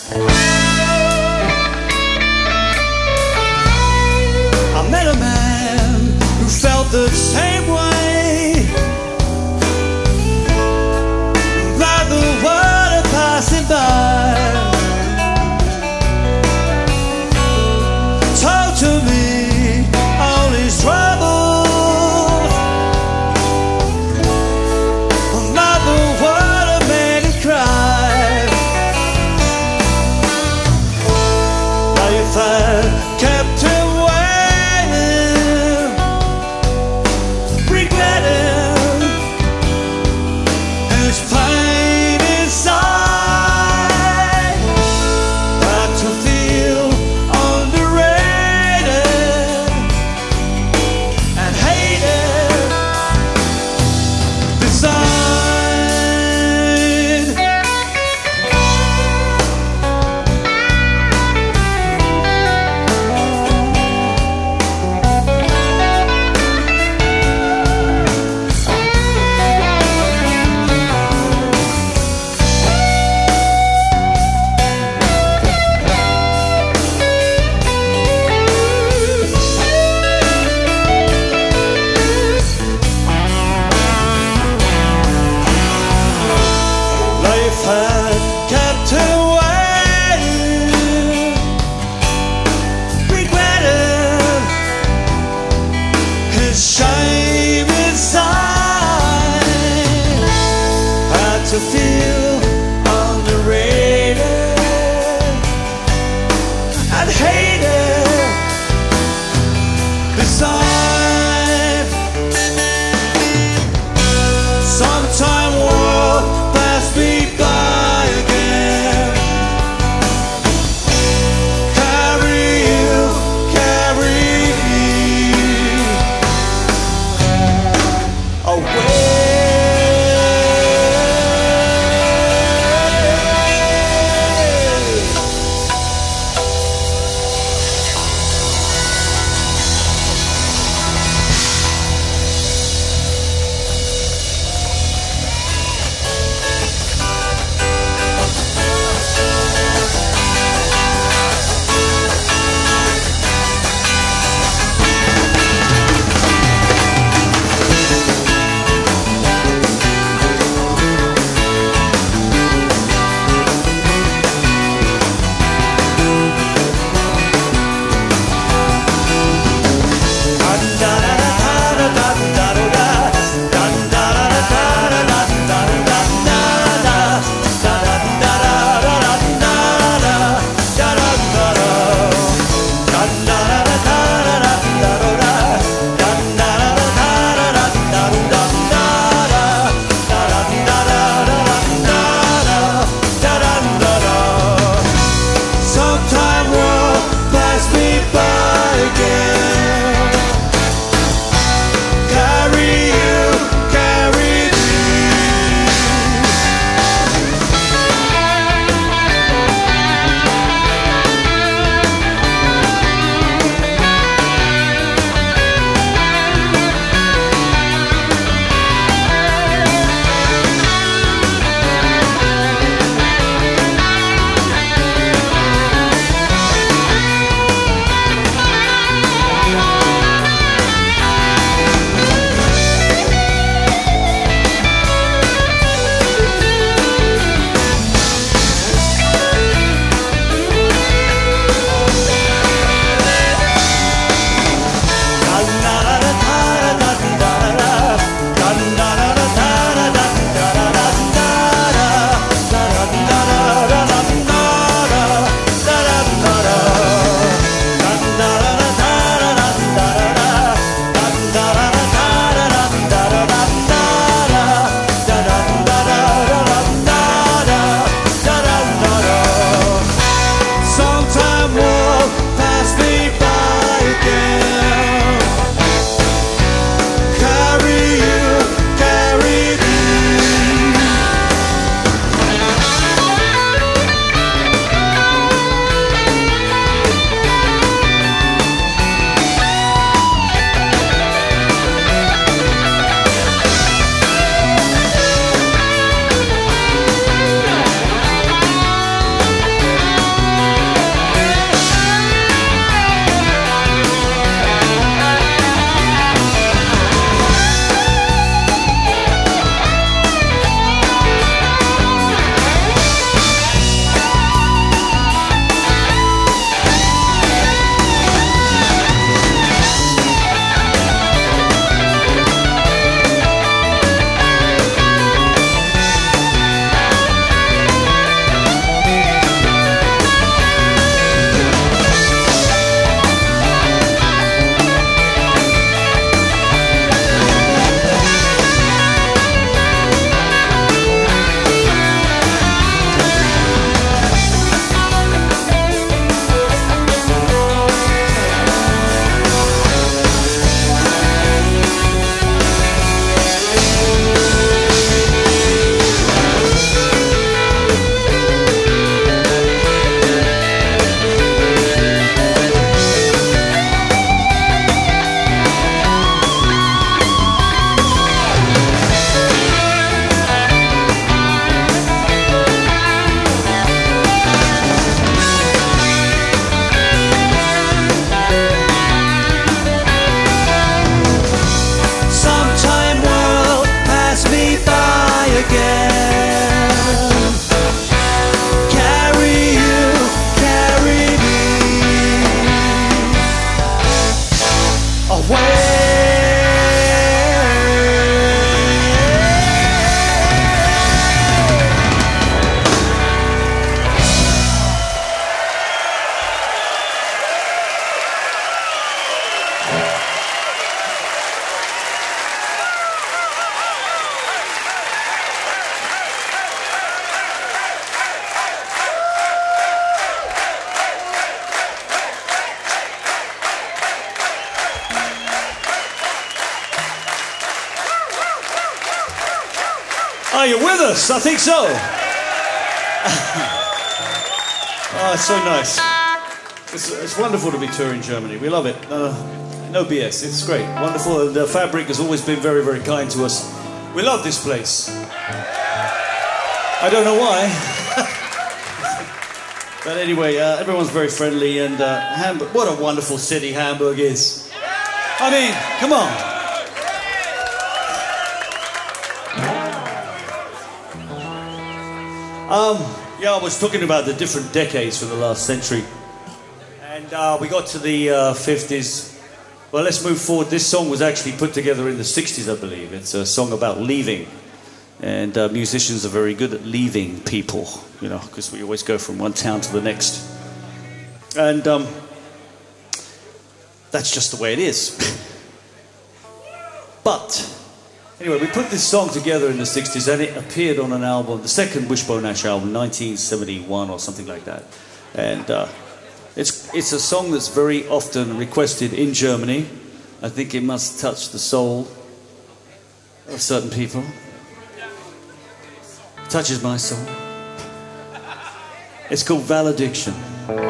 I met a man who felt the same way by the water passing by. Told to me all his troubles, by the water made him cry. you're with us? I think so. Oh, it's so nice. It's wonderful to be touring Germany. We love it. No BS. It's great. Wonderful. And Fabric has always been very, very kind to us. We love this place. I don't know why. But anyway, everyone's very friendly. And Hamburg, what a wonderful city Hamburg is. I mean, come on. Yeah, I was talking about the different decades from the last century. And we got to the 50s. Well, let's move forward. This song was actually put together in the 60s, I believe. It's a song about leaving. And musicians are very good at leaving people, you know, because we always go from one town to the next. And that's just the way it is. But anyway, we put this song together in the 60s and it appeared on an album, the second Wishbone Ash album, 1971 or something like that. And it's a song that's very often requested in Germany. I think it must touch the soul of certain people. It touches my soul. It's called Valediction.